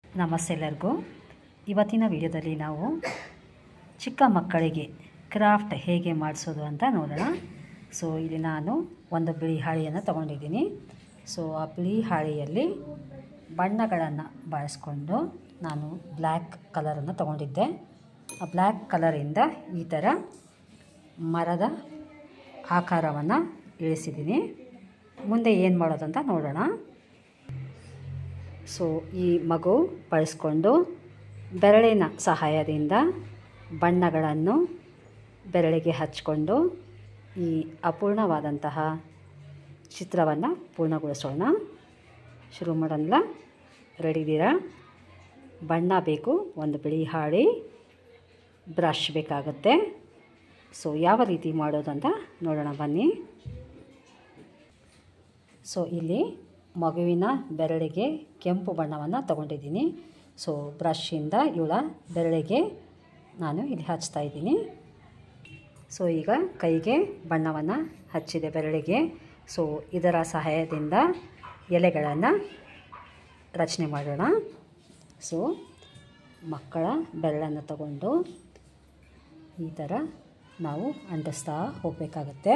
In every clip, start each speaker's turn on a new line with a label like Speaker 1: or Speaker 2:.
Speaker 1: ನಮಸ್ತೆ ಎಲ್ಲರಿಗೂ. ಇವತ್ತಿನ ವಿಡಿಯೋದಲ್ಲಿ ನಾವು ಚಿಕ್ಕ ಮಕ್ಕಳಿಗೆ ಕ್ರಾಫ್ಟ್ ಹೇಗೆ ಮಾಡಿಸೋದು ಅಂತ ನೋಡೋಣ. ಸೊ ಇಲ್ಲಿ ನಾನು ಒಂದು ಬಿಳಿ ಹಾಳೆಯನ್ನು ತಗೊಂಡಿದ್ದೀನಿ. ಸೊ ಆ ಬಿಳಿ ಹಾಳೆಯಲ್ಲಿ ಬಣ್ಣಗಳನ್ನು ಬಳಸ್ಕೊಂಡು ನಾನು ಬ್ಲ್ಯಾಕ್ ಕಲರನ್ನು ತಗೊಂಡಿದ್ದೆ. ಆ ಬ್ಲ್ಯಾಕ್ ಕಲರಿಂದ ಈ ಥರ ಮರದ ಆಕಾರವನ್ನು ಇಳಿಸಿದ್ದೀನಿ. ಮುಂದೆ ಏನು ಮಾಡೋದಂತ ನೋಡೋಣ. ಸೊ ಈ ಮಗು ಬಳಸ್ಕೊಂಡು ಬೆರಳಿನ ಸಹಾಯದಿಂದ ಬಣ್ಣಗಳನ್ನು ಬೆರಳಿಗೆ ಹಚ್ಚಿಕೊಂಡು ಈ ಅಪೂರ್ಣವಾದಂತಹ ಚಿತ್ರವನ್ನು ಪೂರ್ಣಗೊಳಿಸೋಣ. ಶುರು ಮಾಡೋಣ. ರೆಡಿ ಇದ್ದೀರಾ? ಬಣ್ಣ ಬೇಕು, ಒಂದು ಬಿಳಿ ಹಾಳೆ, ಬ್ರಷ್ ಬೇಕಾಗುತ್ತೆ. ಸೊ ಯಾವ ರೀತಿ ಮಾಡೋದು ಅಂತ ನೋಡೋಣ ಬನ್ನಿ. ಸೊ ಇಲ್ಲಿ ಮಗುವಿನ ಬೆರಳಿಗೆ ಕೆಂಪು ಬಣ್ಣವನ್ನು ತಗೊಂಡಿದ್ದೀನಿ. ಸೊ ಬ್ರಷಿಂದ ಇವಳ ಬೆರಳಿಗೆ ನಾನು ಇಲ್ಲಿ ಹಚ್ತಾ ಇದ್ದೀನಿ. ಸೊ ಈಗ ಕೈಗೆ ಬಣ್ಣವನ್ನು ಹಚ್ಚಿದೆ ಬೆರಳಿಗೆ. ಸೊ ಇದರ ಸಹಾಯದಿಂದ ಎಲೆಗಳನ್ನು ರಚನೆ ಮಾಡೋಣ. ಸೊ ಮಕ್ಕಳ ಬೆರಳನ್ನು ತಗೊಂಡು ಈ ಥರ ನಾವು ಅಂಟಿಸ್ತಾ ಹೋಗಬೇಕಾಗತ್ತೆ.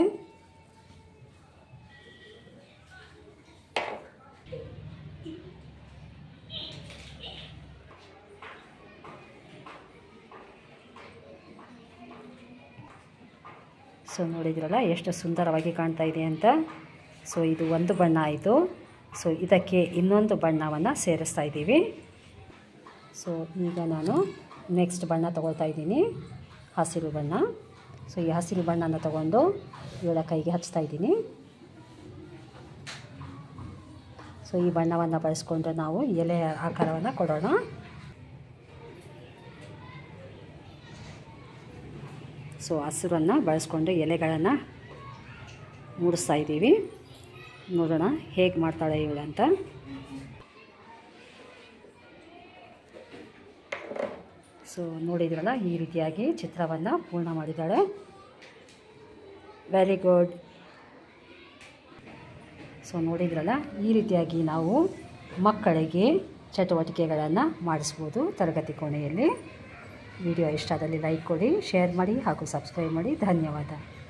Speaker 1: ಸೊ ನೋಡಿದ್ರಲ್ಲ ಎಷ್ಟು ಸುಂದರವಾಗಿ ಕಾಣ್ತಾ ಇದೆ ಅಂತ. ಸೊ ಇದು ಒಂದು ಬಣ್ಣ ಆಯಿತು. ಸೊ ಇದಕ್ಕೆ ಇನ್ನೊಂದು ಬಣ್ಣವನ್ನು ಸೇರಿಸ್ತಾ ಇದ್ದೀವಿ. ಸೊ ಈಗ ನಾನು ನೆಕ್ಸ್ಟ್ ಬಣ್ಣ ತಗೊಳ್ತಾ ಇದ್ದೀನಿ, ಹಸಿರು ಬಣ್ಣ. ಸೊ ಈ ಹಸಿರು ಬಣ್ಣನ ತಗೊಂಡು ಇವಳ ಕೈಗೆ ಹಚ್ತಾ ಇದ್ದೀನಿ. ಸೊ ಈ ಬಣ್ಣವನ್ನು ಬಳಸ್ಕೊಂಡು ನಾವು ಎಲೆ ಆಕಾರವನ್ನು ಕೊಡೋಣ. ಸೊ ಹಸಿರನ್ನು ಬಳಸ್ಕೊಂಡು ಎಲೆಗಳನ್ನು ಮೂಡಿಸ್ತಾ ಇದ್ದೀವಿ. ನೋಡೋಣ ಹೇಗೆ ಮಾಡ್ತಾಳೆ ಇವಳು ಅಂತ. ಸೊ ನೋಡಿದ್ರಲ್ಲ, ಈ ರೀತಿಯಾಗಿ ಚಿತ್ರವನ್ನು ಪೂರ್ಣ ಮಾಡಿದ್ದಾಳೆ. Very good. ಸೊ ನೋಡಿದ್ರಲ್ಲ, ಈ ರೀತಿಯಾಗಿ ನಾವು ಮಕ್ಕಳಿಗೆ ಚಟುವಟಿಕೆಗಳನ್ನು ಮಾಡಿಸ್ಬೋದು ತರಗತಿ ಕೋಣೆಯಲ್ಲಿ. ವಿಡಿಯೋ ಇಷ್ಟ ಆದಲ್ಲಿ ಲೈಕ್ ಕೊಡಿ, ಶೇರ್ ಮಾಡಿ ಹಾಗೂ ಸಬ್ಸ್ಕ್ರೈಬ್ ಮಾಡಿ. ಧನ್ಯವಾದ.